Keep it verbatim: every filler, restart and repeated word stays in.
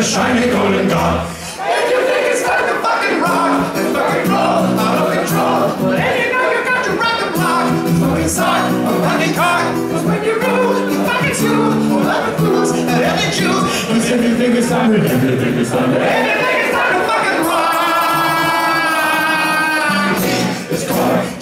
shiny golden car. If you think it's time to fucking rock and fucking roll out of control, but then you know you got to rock the block. Fucking sock, a fucking cock. Cause when you rule, you fucking sue. All of the fools and every Jew. Cause if you think it's time to, if you think it's time to, if you think it's time to fucking rock, it's car.